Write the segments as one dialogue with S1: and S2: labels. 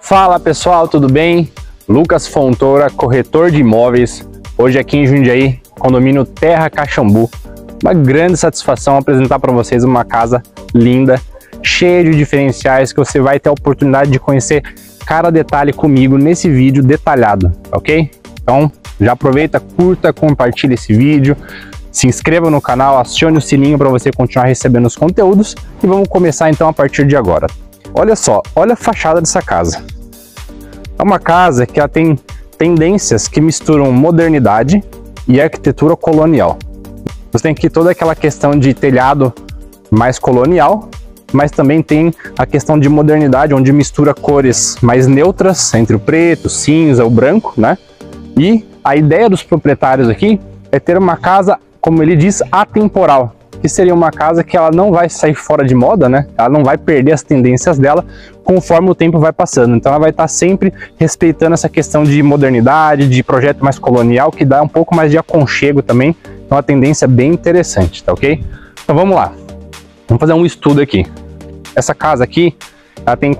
S1: Fala pessoal, tudo bem? Lucas Fontoura, corretor de imóveis, hoje aqui em Jundiaí, condomínio Terra Caxambu. Uma grande satisfação apresentar para vocês uma casa linda, cheia de diferenciais que você vai ter a oportunidade de conhecer cada detalhe comigo nesse vídeo detalhado, ok? Então já aproveita, curta, compartilha esse vídeo, se inscreva no canal, acione o sininho para você continuar recebendo os conteúdos e vamos começar então a partir de agora. Olha só, olha a fachada dessa casa. É uma casa que ela tem tendências que misturam modernidade e arquitetura colonial. Você tem aqui toda aquela questão de telhado mais colonial, mas também tem a questão de modernidade, onde mistura cores mais neutras, entre o preto, o cinza, o branco, né? E a ideia dos proprietários aqui é ter uma casa, como ele diz, atemporal, que seria uma casa que ela não vai sair fora de moda, né? Ela não vai perder as tendências dela conforme o tempo vai passando. Então ela vai estar sempre respeitando essa questão de modernidade, de projeto mais colonial, que dá um pouco mais de aconchego também. Então a tendência é bem interessante, tá ok? Então vamos lá. Vamos fazer um estudo aqui. Essa casa aqui, ela tem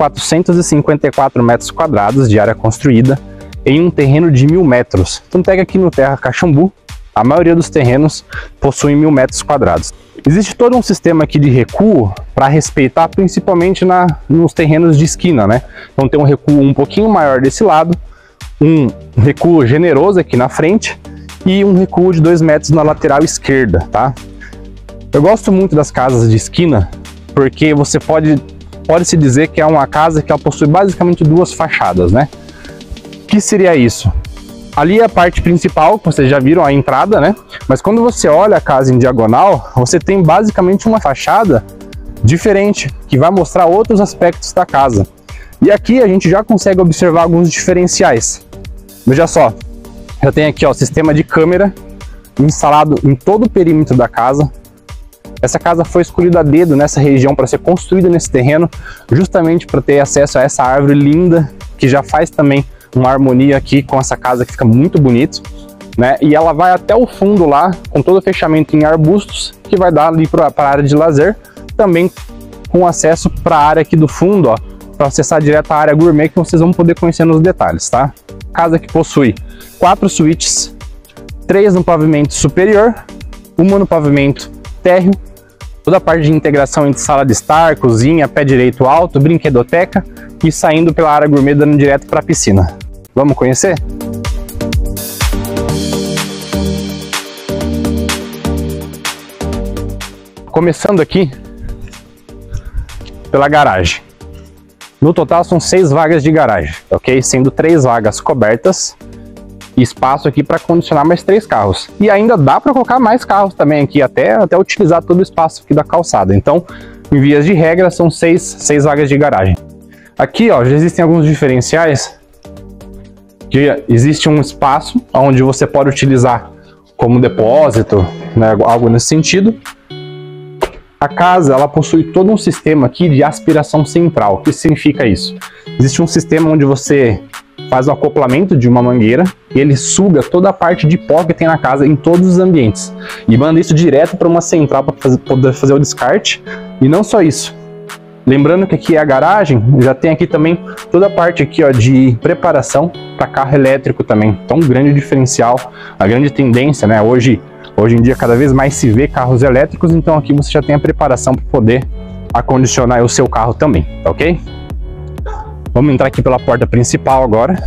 S1: 454 metros quadrados de área construída em um terreno de 1000 metros. Então pega aqui no Terra Caxambu, a maioria dos terrenos possuem 1000 metros quadrados. Existe todo um sistema aqui de recuo para respeitar, principalmente nos terrenos de esquina, né? Então tem um recuo um pouquinho maior desse lado, um recuo generoso aqui na frente e um recuo de 2 metros na lateral esquerda, tá? Eu gosto muito das casas de esquina porque você pode-se dizer que é uma casa que ela possui basicamente duas fachadas, né? O que seria isso? Ali é a parte principal, vocês já viram a entrada, né? Mas quando você olha a casa em diagonal, você tem basicamente uma fachada diferente, que vai mostrar outros aspectos da casa. E aqui a gente já consegue observar alguns diferenciais. Veja só, eu tenho aqui o sistema de câmera instalado em todo o perímetro da casa. Essa casa foi escolhida a dedo nessa região para ser construída nesse terreno, justamente para ter acesso a essa árvore linda, que já faz também uma harmonia aqui com essa casa que fica muito bonito, né? E ela vai até o fundo lá, com todo o fechamento em arbustos, que vai dar ali para a área de lazer, também com acesso para a área aqui do fundo, ó, para acessar direto a área gourmet, que vocês vão poder conhecer nos detalhes, tá? Casa que possui 4 suítes, 3 no pavimento superior, 1 no pavimento térreo, toda a parte de integração entre sala de estar, cozinha, pé direito alto, brinquedoteca e saindo pela área gourmet dando direto para a piscina. Vamos conhecer? Começando aqui pela garagem. No total são 6 vagas de garagem, ok? Sendo 3 vagas cobertas e espaço aqui para condicionar mais 3 carros. E ainda dá para colocar mais carros também aqui, até utilizar todo o espaço aqui da calçada. Então, em vias de regra, são 6 vagas de garagem. Aqui, ó, já existem alguns diferenciais. Que existe um espaço onde você pode utilizar como depósito, né, algo nesse sentido. A casa, ela possui todo um sistema aqui de aspiração central. O que significa isso? Existe um sistema onde você faz o acoplamento de uma mangueira e ele suga toda a parte de pó que tem na casa em todos os ambientes e manda isso direto para uma central para poder fazer o descarte. E não só isso, lembrando que aqui é a garagem, já tem aqui também toda a parte aqui, ó, de preparação para carro elétrico também. Então, um grande diferencial, a grande tendência, né? Hoje em dia cada vez mais se vê carros elétricos, então aqui você já tem a preparação para poder acondicionar o seu carro também, tá ok? Vamos entrar aqui pela porta principal agora.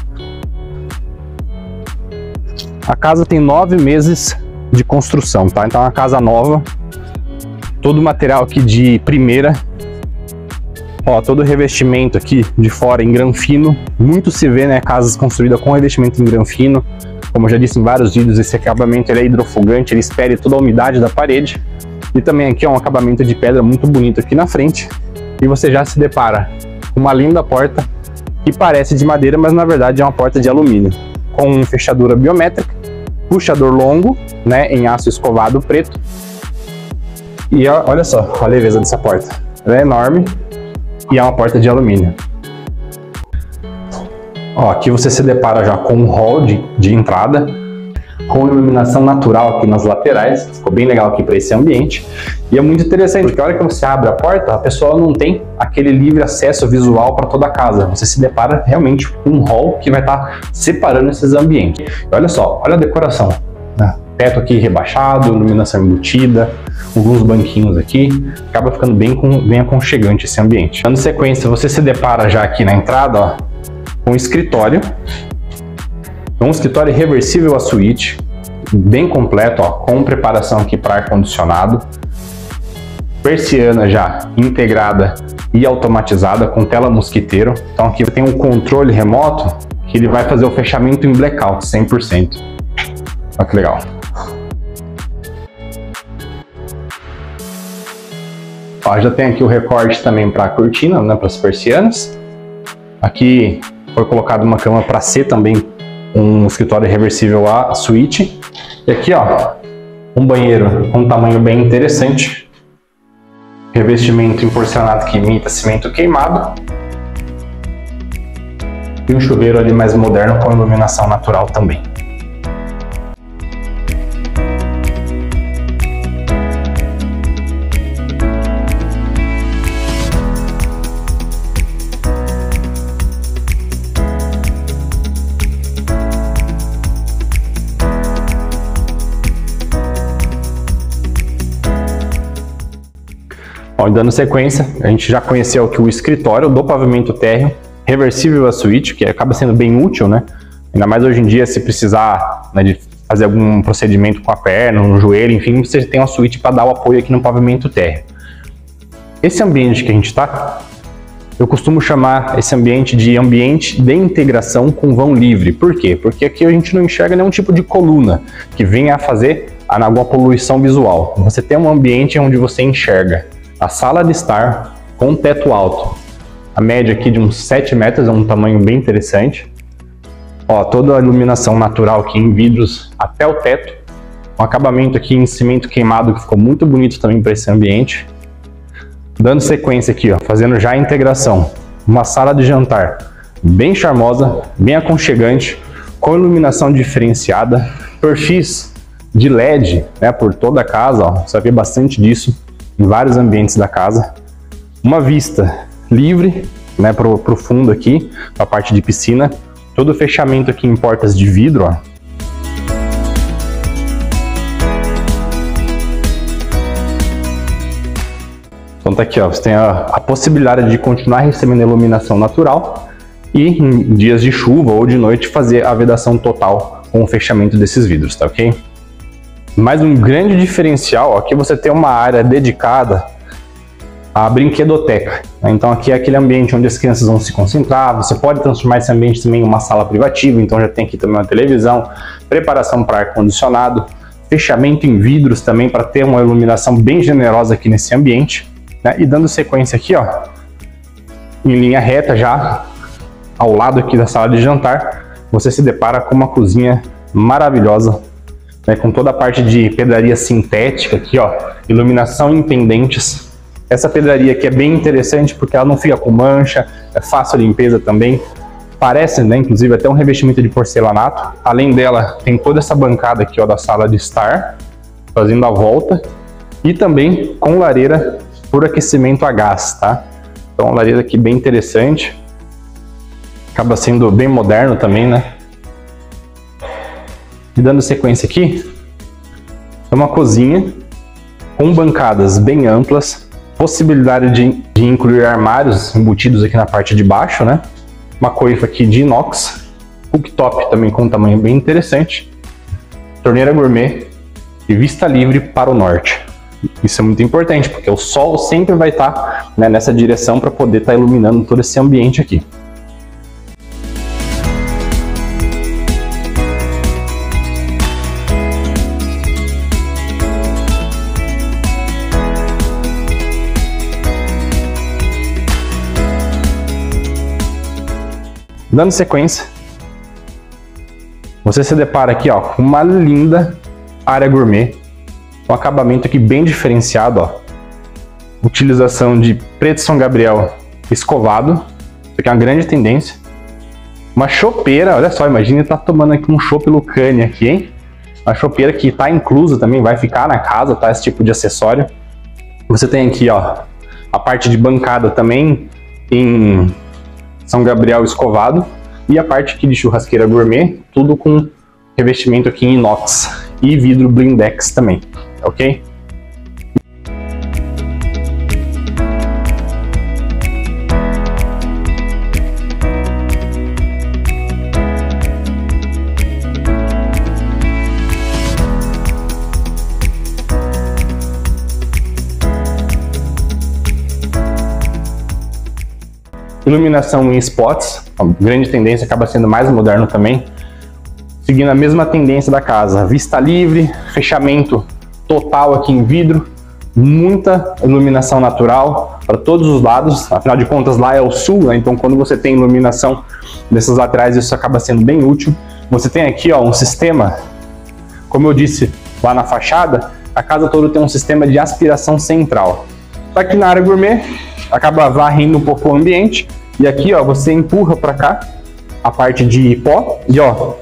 S1: A casa tem 9 meses de construção, tá? Então é uma casa nova, todo o material aqui de primeira. Ó, todo o revestimento aqui de fora em granfino. Muito se vê, né, casas construídas com revestimento em granfino. Como eu já disse em vários vídeos, esse acabamento ele é hidrofugante, ele espere toda a umidade da parede. E também aqui é um acabamento de pedra muito bonito aqui na frente. E você já se depara com uma linda porta que parece de madeira, mas na verdade é uma porta de alumínio. Com fechadura biométrica, puxador longo, né, em aço escovado preto. E olha só a leveza dessa porta. Ela é enorme. E é uma porta de alumínio. Ó, aqui você se depara já com um hall de entrada. com iluminação natural aqui nas laterais. Ficou bem legal aqui para esse ambiente. E é muito interessante, porque a hora que você abre a porta, a pessoa não tem aquele livre acesso visual para toda a casa. Você se depara realmente com um hall que vai estar separando esses ambientes. E olha só, olha a decoração. Teto aqui rebaixado, iluminação embutida, alguns banquinhos aqui, acaba ficando bem aconchegante esse ambiente. Dando sequência, você se depara já aqui na entrada, ó, com um escritório reversível à suíte, bem completo, ó, com preparação aqui para ar-condicionado, persiana já integrada e automatizada com tela mosquiteiro. Então aqui tem um controle remoto que ele vai fazer o fechamento em blackout 100%. Olha que legal. Ó, já tem aqui o recorte também para a cortina, né, para as persianas. Aqui foi colocado uma cama para ser também um escritório reversível à suíte. E aqui, ó, um banheiro com um tamanho bem interessante. Revestimento em porcelanato que imita cimento queimado. E um chuveiro ali mais moderno com iluminação natural também. Ó, dando sequência, a gente já conheceu aqui o escritório do pavimento térreo, reversível à suíte, que acaba sendo bem útil, né? Ainda mais hoje em dia, se precisar, né, de fazer algum procedimento com a perna, no joelho, enfim, você tem uma suíte para dar o apoio aqui no pavimento térreo. Esse ambiente que a gente está, eu costumo chamar esse ambiente de ambiente de integração com vão livre. Por quê? Porque aqui a gente não enxerga nenhum tipo de coluna que venha a fazer alguma poluição visual. Você tem um ambiente onde você enxerga a sala de estar com teto alto. A média aqui de uns 7 metros, é um tamanho bem interessante. Ó, toda a iluminação natural aqui em vidros até o teto. Um acabamento aqui em cimento queimado que ficou muito bonito também para esse ambiente. Dando sequência aqui, ó, fazendo já a integração. Uma sala de jantar bem charmosa, bem aconchegante, com iluminação diferenciada, perfis de LED, né, por toda a casa, ó, você vai ver bastante disso em vários ambientes da casa. Uma vista livre, né, pro fundo aqui, a parte de piscina. Todo o fechamento aqui em portas de vidro, ó. Então tá aqui, ó, você tem a possibilidade de continuar recebendo iluminação natural e em dias de chuva ou de noite fazer a vedação total com o fechamento desses vidros, tá ok? Mais um grande diferencial, ó, aqui você tem uma área dedicada à brinquedoteca, né? Então aqui é aquele ambiente onde as crianças vão se concentrar. Você pode transformar esse ambiente também em uma sala privativa, então já tem aqui também uma televisão, preparação para ar-condicionado, fechamento em vidros também para ter uma iluminação bem generosa aqui nesse ambiente, né? E dando sequência aqui, ó, em linha reta já, ao lado aqui da sala de jantar, você se depara com uma cozinha maravilhosa, né, com toda a parte de pedraria sintética aqui, ó, iluminação em pendentes. Essa pedraria aqui é bem interessante porque ela não fica com mancha, é fácil a limpeza também. Parece, né, inclusive até um revestimento de porcelanato. Além dela, tem toda essa bancada aqui, ó, da sala de estar, fazendo a volta. E também com lareira por aquecimento a gás, tá? Então, uma lareira aqui bem interessante. Acaba sendo bem moderno também, né? E dando sequência aqui, é uma cozinha com bancadas bem amplas, possibilidade de incluir armários embutidos aqui na parte de baixo, né? Uma coifa aqui de inox, cooktop também com um tamanho bem interessante, torneira gourmet e vista livre para o norte. Isso é muito importante, porque o sol sempre vai estar, né, nessa direção para poder estar iluminando todo esse ambiente aqui. Dando sequência, você se depara aqui, ó, com uma linda área gourmet, um acabamento aqui bem diferenciado, ó. Utilização de preto São Gabriel escovado, isso aqui é uma grande tendência. Uma chopeira, olha só, imagina tá tomando aqui um chopp Lucane aqui, hein? A chopeira que está inclusa também, vai ficar na casa, tá? Esse tipo de acessório. Você tem aqui, ó, a parte de bancada também em São Gabriel escovado. E a parte aqui de churrasqueira gourmet, tudo com revestimento aqui em inox e vidro blindex também, ok? Iluminação em spots, a grande tendência, acaba sendo mais moderno também, seguindo a mesma tendência da casa, vista livre, fechamento total aqui em vidro, muita iluminação natural para todos os lados, afinal de contas lá é o sul, né? Então quando você tem iluminação desses laterais isso acaba sendo bem útil. Você tem aqui, ó, um sistema, como eu disse lá na fachada, a casa toda tem um sistema de aspiração central. Aqui na área gourmet, acaba varrendo um pouco o ambiente, e aqui, ó, você empurra para cá a parte de pó, e ó,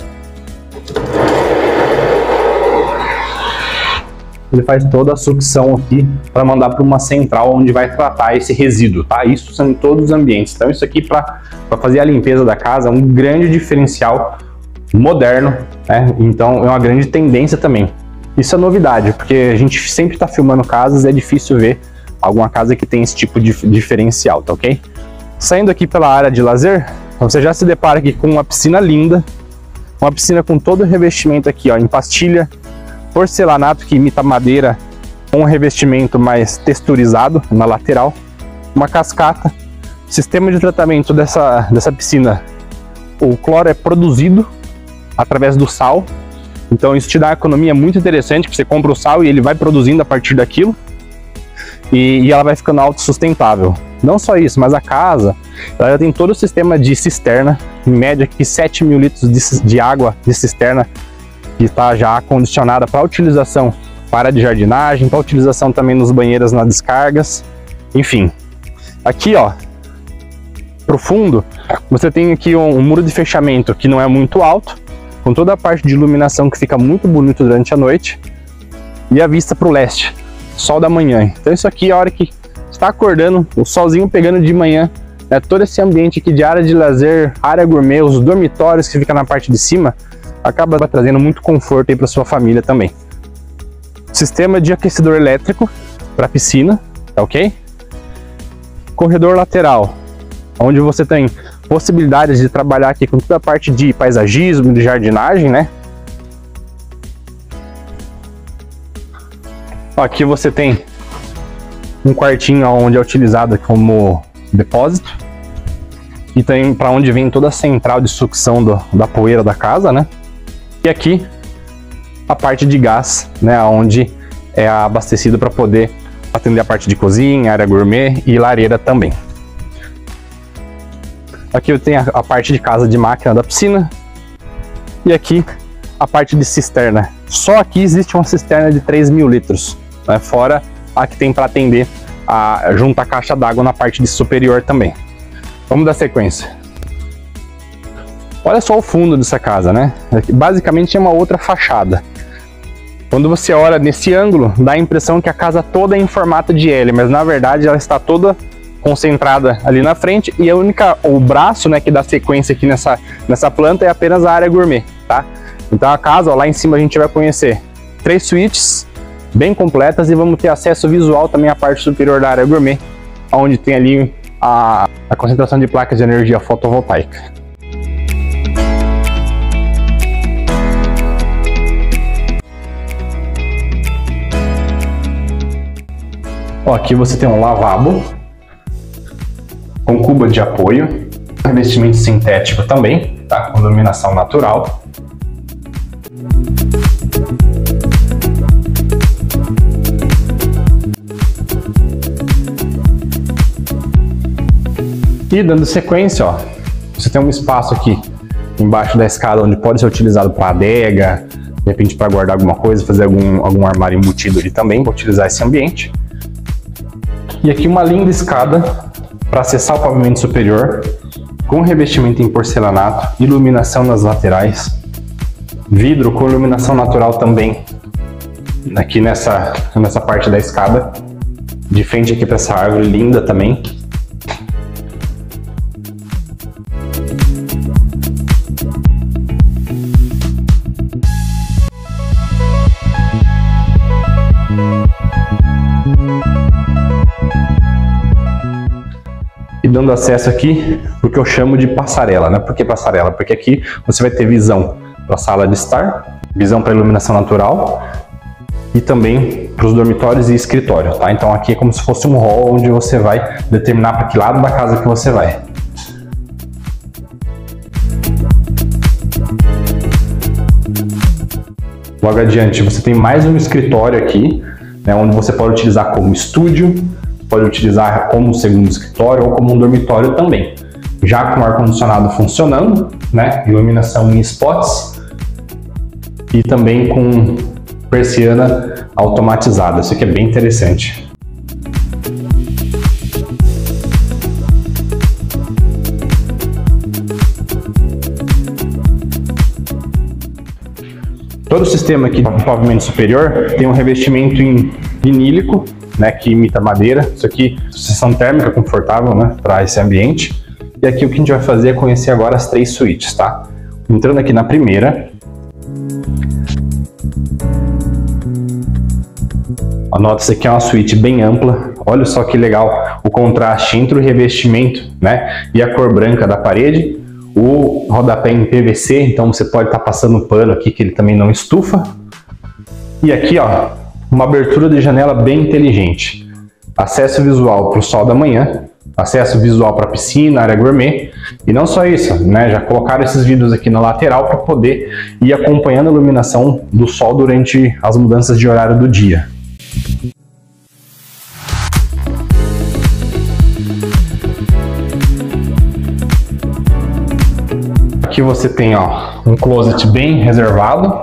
S1: ele faz toda a sucção aqui para mandar para uma central onde vai tratar esse resíduo, tá? Isso são em todos os ambientes. Então isso aqui para fazer a limpeza da casa é um grande diferencial moderno, né? Então é uma grande tendência também. Isso é novidade, porque a gente sempre está filmando casas, é difícil ver alguma casa que tem esse tipo de diferencial, tá ok? Saindo aqui pela área de lazer, você já se depara aqui com uma piscina linda, uma piscina com todo o revestimento aqui, ó, em pastilha, porcelanato que imita madeira, com um revestimento mais texturizado na lateral, uma cascata, sistema de tratamento dessa piscina, o cloro é produzido através do sal, então isso te dá uma economia muito interessante, porque você compra o sal e ele vai produzindo a partir daquilo, e ela vai ficando autossustentável. Não só isso, mas a casa ela já tem todo o sistema de cisterna, em média aqui 7.000 litros de água de cisterna, que está já acondicionada para utilização para área de jardinagem, para utilização também nos banheiros nas descargas, enfim. Aqui, ó, pro fundo, você tem aqui um muro de fechamento que não é muito alto, com toda a parte de iluminação que fica muito bonito durante a noite, e a vista para o leste, sol da manhã. Então isso aqui é a hora que está acordando, o solzinho pegando de manhã, né, todo esse ambiente aqui de área de lazer, área gourmet, os dormitórios que ficam na parte de cima, acaba trazendo muito conforto aí para sua família também. Sistema de aquecedor elétrico para piscina, tá ok? Corredor lateral, onde você tem possibilidades de trabalhar aqui com toda a parte de paisagismo, de jardinagem, né? Aqui você tem um quartinho onde é utilizado como depósito, e tem para onde vem toda a central de sucção da poeira da casa, né? E aqui a parte de gás, né, onde é abastecido para poder atender a parte de cozinha, área gourmet e lareira também. Aqui eu tenho a parte de casa de máquina da piscina, e aqui a parte de cisterna. Só aqui existe uma cisterna de 3.000 litros, né, fora a que tem para atender junto à caixa d'água na parte de superior também. Vamos dar sequência. Olha só o fundo dessa casa, né? Basicamente é uma outra fachada. Quando você olha nesse ângulo, dá a impressão que a casa toda é em formato de L, mas na verdade ela está toda concentrada ali na frente, e o braço, né, que dá sequência aqui nessa planta é apenas a área gourmet, tá? Então a casa, ó, lá em cima a gente vai conhecer 3 suítes bem completas, e vamos ter acesso visual também à parte superior da área gourmet, onde tem ali a concentração de placas de energia fotovoltaica. Ó, aqui você tem um lavabo com cuba de apoio, revestimento sintético também, tá? Com iluminação natural. E dando sequência, ó, você tem um espaço aqui embaixo da escada onde pode ser utilizado para adega, de repente para guardar alguma coisa, fazer algum armário embutido ali também, para utilizar esse ambiente. E aqui uma linda escada para acessar o pavimento superior, com revestimento em porcelanato, iluminação nas laterais. Vidro com iluminação natural também, aqui nessa parte da escada, de frente aqui para essa árvore linda também. E dando acesso aqui, porque eu chamo de passarela, né? Por que passarela? Porque aqui você vai ter visão para a sala de estar, visão para iluminação natural e também para os dormitórios e escritório, tá? Então aqui é como se fosse um hall onde você vai determinar para que lado da casa que você vai. Logo adiante você tem mais um escritório aqui, né, onde você pode utilizar como estúdio, pode utilizar como segundo escritório ou como um dormitório também. Já com o ar-condicionado funcionando, né, iluminação em spots e também com persiana automatizada. Isso aqui é bem interessante. Todo o sistema aqui do pavimento superior tem um revestimento em vinílico, né, que imita madeira. Isso aqui, sensação térmica confortável, né, para esse ambiente. E aqui o que a gente vai fazer é conhecer agora as 3 suítes, tá? Entrando aqui na primeira. Nota, isso aqui é uma suíte bem ampla. Olha só que legal o contraste entre o revestimento, né, e a cor branca da parede. O rodapé em PVC, então você pode estar passando pano aqui que ele também não estufa. E aqui, ó, uma abertura de janela bem inteligente. Acesso visual para o sol da manhã, acesso visual para a piscina, área gourmet. E não só isso, né? Já colocaram esses vidros aqui na lateral para poder ir acompanhando a iluminação do sol durante as mudanças de horário do dia. Aqui você tem, ó, um closet bem reservado.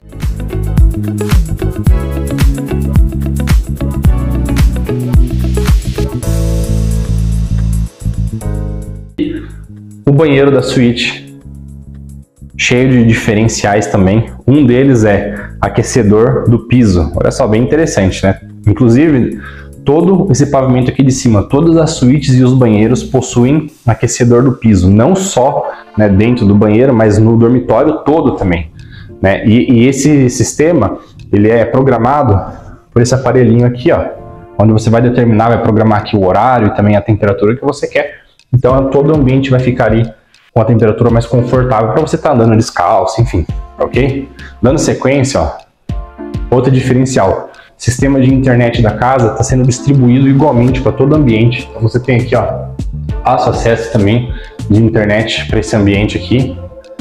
S1: O banheiro da suíte, cheio de diferenciais também. Um deles é aquecedor do piso. Olha só, bem interessante, né? Inclusive, todo esse pavimento aqui de cima, todas as suítes e os banheiros possuem aquecedor do piso. Não só, né, dentro do banheiro, mas no dormitório todo também, né? E esse sistema, ele é programado por esse aparelhinho aqui, ó, onde você vai determinar, vai programar aqui o horário e também a temperatura que você quer. Então todo o ambiente vai ficar ali com a temperatura mais confortável para você estar andando descalço, enfim, ok? Dando sequência, ó, outro diferencial. Sistema de internet da casa está sendo distribuído igualmente para todo o ambiente. Então você tem aqui, ó, fácil acesso também de internet para esse ambiente aqui.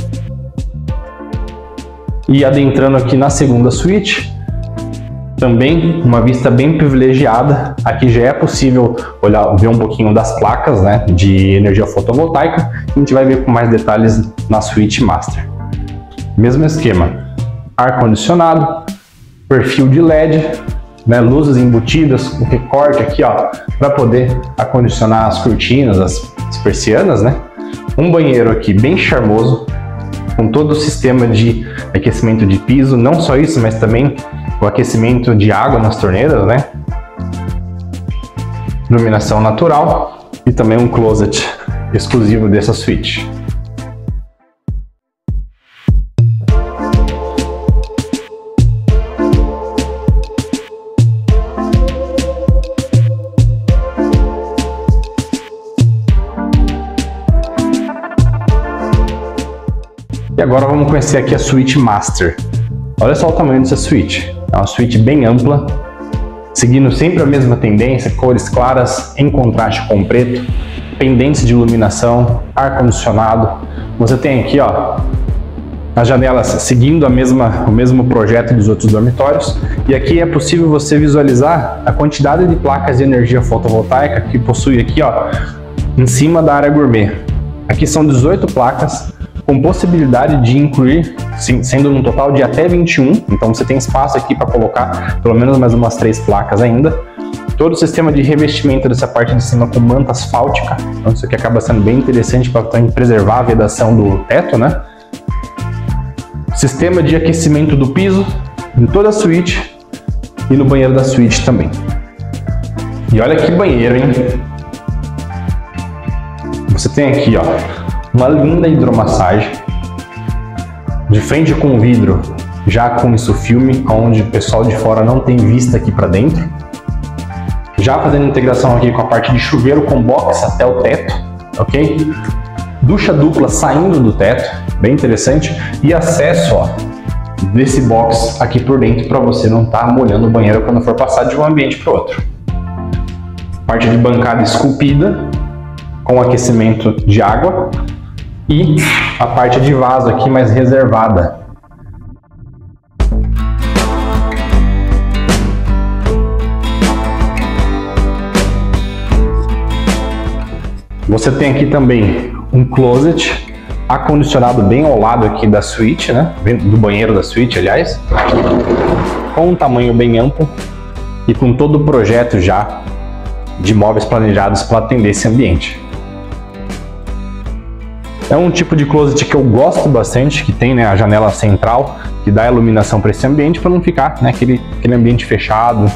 S1: E adentrando aqui na segunda suíte, também uma vista bem privilegiada. Aqui já é possível ver um pouquinho das placas, né, de energia fotovoltaica. A gente vai ver com mais detalhes na suíte master. Mesmo esquema, ar-condicionado, perfil de LED, né, luzes embutidas, o recorte aqui, ó, para poder acondicionar as cortinas, as persianas, né? Um banheiro aqui bem charmoso, com todo o sistema de aquecimento de piso, não só isso, mas também o aquecimento de água nas torneiras, né? Iluminação natural e também um closet exclusivo dessa suíte. E agora vamos conhecer aqui a suíte master. Olha só o tamanho dessa suíte. É uma suíte bem ampla, seguindo sempre a mesma tendência, cores claras em contraste com preto, pendentes de iluminação, ar-condicionado. Você tem aqui, ó, as janelas seguindo o mesmo projeto dos outros dormitórios. E aqui é possível você visualizar a quantidade de placas de energia fotovoltaica que possui aqui, ó, em cima da área gourmet. Aqui são 18 placas, com possibilidade de incluir, sendo num total de até 21, então você tem espaço aqui para colocar pelo menos mais umas 3 placas ainda. Todo o sistema de revestimento dessa parte de cima com manta asfáltica, então isso aqui acaba sendo bem interessante para também preservar a vedação do teto, né? Sistema de aquecimento do piso em toda a suíte e no banheiro da suíte também. E olha que banheiro, hein? Você tem aqui, ó, uma linda hidromassagem, de frente com o vidro, já com isso filme, onde o pessoal de fora não tem vista aqui para dentro. Já fazendo integração aqui com a parte de chuveiro com box até o teto, ok? Ducha dupla saindo do teto, bem interessante. E acesso, ó, desse box aqui por dentro para você não estar molhando o banheiro quando for passar de um ambiente para o outro. Parte de bancada esculpida, com aquecimento de água. E a parte de vaso aqui mais reservada. Você tem aqui também um closet acondicionado bem ao lado aqui da suíte, né? Do banheiro da suíte, aliás. Com um tamanho bem amplo e com todo o projeto já de móveis planejados para atender esse ambiente. É um tipo de closet que eu gosto bastante, que tem, né, a janela central, que dá iluminação para esse ambiente, para não ficar, né, aquele ambiente fechado.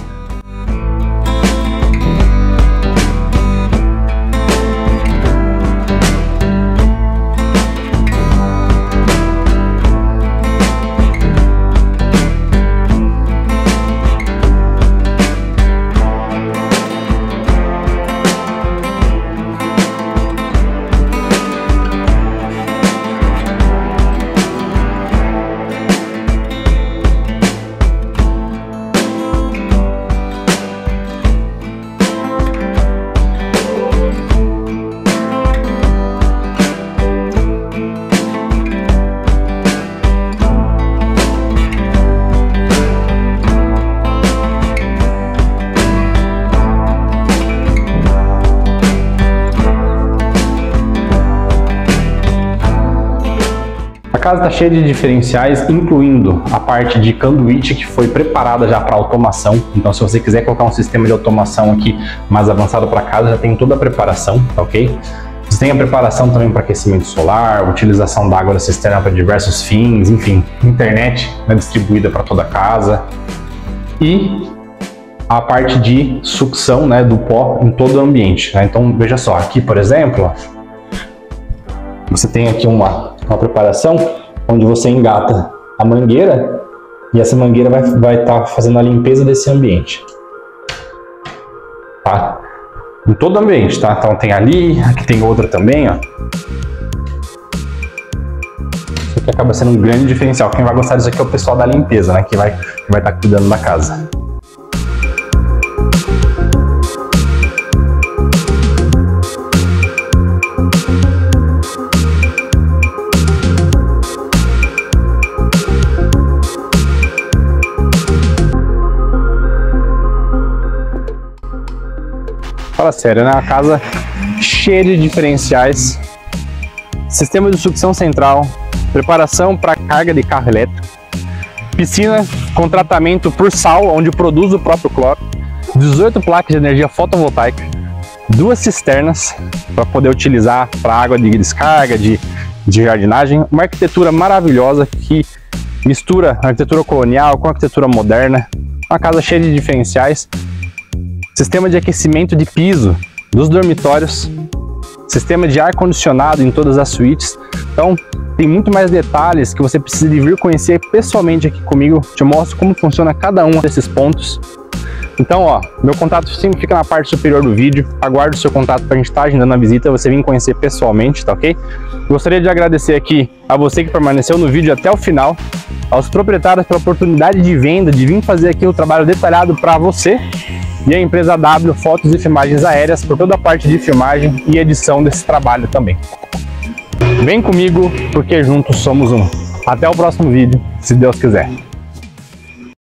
S1: A casa está cheia de diferenciais, incluindo a parte de conduíte que foi preparada já para automação. Então, se você quiser colocar um sistema de automação aqui mais avançado para casa, já tem toda a preparação, tá ok? Você tem a preparação também para aquecimento solar, utilização da água da cisterna para diversos fins, enfim, internet, né, distribuída para toda a casa. E a parte de sucção, né, do pó em todo o ambiente, né? Então, veja só, aqui, por exemplo, ó, você tem aqui uma preparação onde você engata a mangueira e essa mangueira vai estar fazendo a limpeza desse ambiente, tá? Em todo o ambiente, tá? Então tem ali, aqui tem outra também, ó. Isso aqui acaba sendo um grande diferencial. Quem vai gostar disso aqui é o pessoal da limpeza, né? Que vai estar cuidando da casa. Fala sério, né? Uma casa cheia de diferenciais, sistema de sucção central, preparação para carga de carro elétrico, piscina com tratamento por sal, onde produz o próprio cloro, 18 placas de energia fotovoltaica, 2 cisternas para poder utilizar para água de descarga, de jardinagem, uma arquitetura maravilhosa que mistura a arquitetura colonial com a arquitetura moderna, uma casa cheia de diferenciais. Sistema de aquecimento de piso dos dormitórios, sistema de ar-condicionado em todas as suítes. Então, tem muito mais detalhes que você precisa de vir conhecer pessoalmente aqui comigo. Te mostro como funciona cada um desses pontos. Então, ó, meu contato sempre fica na parte superior do vídeo. Aguardo o seu contato para a gente estar agendando a visita, você vir conhecer pessoalmente, tá ok? Gostaria de agradecer aqui a você que permaneceu no vídeo até o final, aos proprietários pela oportunidade de venda, de vir fazer aqui o trabalho detalhado para você, e a empresa W Fotos e Filmagens Aéreas por toda a parte de filmagem e edição desse trabalho também. Vem comigo, porque juntos somos um. Até o próximo vídeo, se Deus quiser.